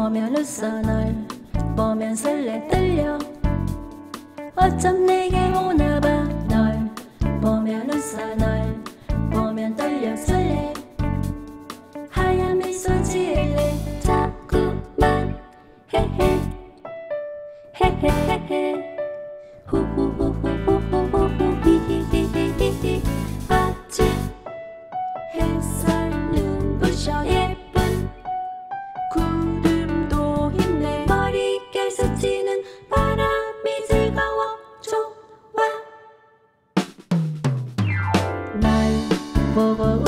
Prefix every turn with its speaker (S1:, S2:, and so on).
S1: 보면 웃어 널 보면 설레 떨려 어쩜 내게 오나봐 널 보면 웃어 널 보면 떨려 설레 하얀 미소 지을래 자꾸만 헤헤 헤헤헤헤 후후후후후후후 히히히히히히 아침 햇살 눈부셔 예쁜 구름도 힘내 머릿결 스치는 바람이 즐거워 좋아 날 보고